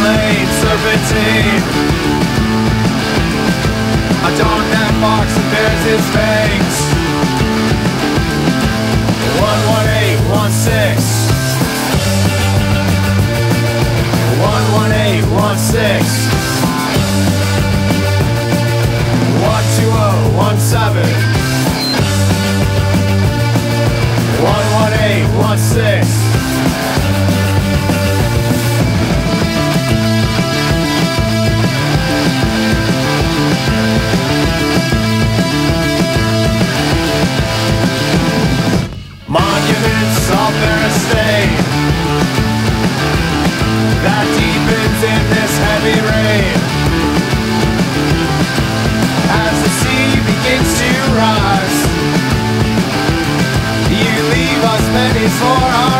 lane serpentine. A dog that barks and bears his fangs. 11816. 11816. 12017. 11816. Monuments of their estate that deepens in this heavy rain. As the sea begins to rise, you leave us pennies for our